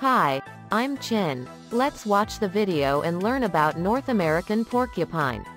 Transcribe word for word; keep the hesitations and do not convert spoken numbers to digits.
Hi, I'm Chin. Let's watch the video and learn about North American porcupine.